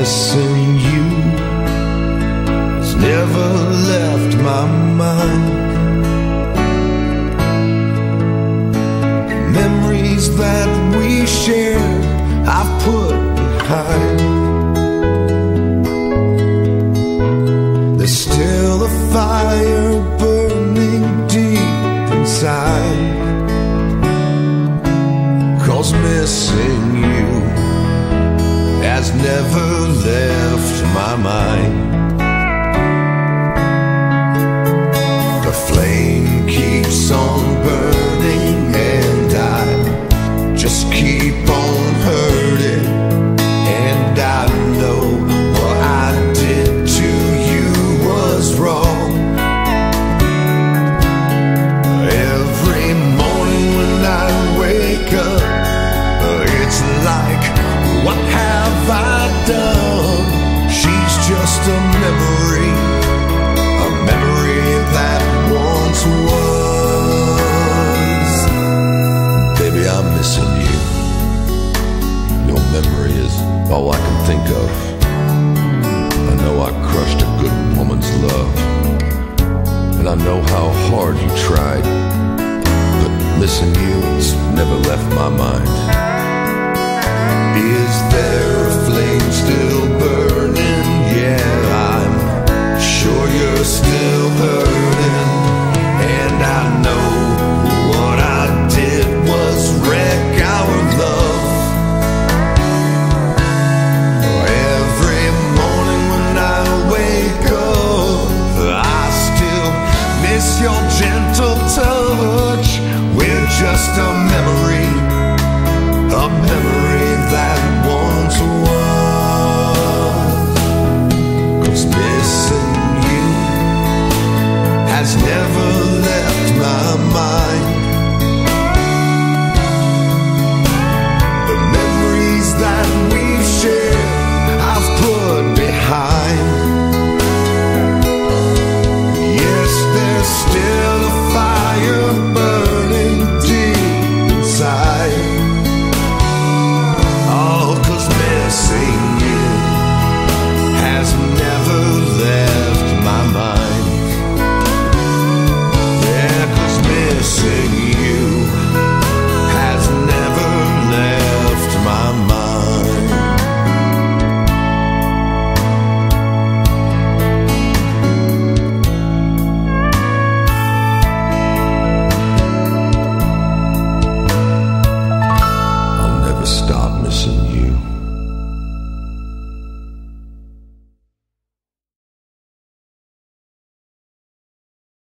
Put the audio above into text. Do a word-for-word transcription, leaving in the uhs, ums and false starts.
missing you has never left my mind. Memories that we shared I've put behind. There's still a fire burning deep inside, 'cause missing you has never left my mind. The flame keeps on burning and I just keep on hurting. And I know what I did to you was wrong. Every morning when I wake up, it's like, what have I done? She's just a memory, a memory that once was. Baby, I'm missing you. Your memory is all I can think of. I know I crushed a good woman's love, and I know how hard you tried, but missing you, it's never left my mind. Is there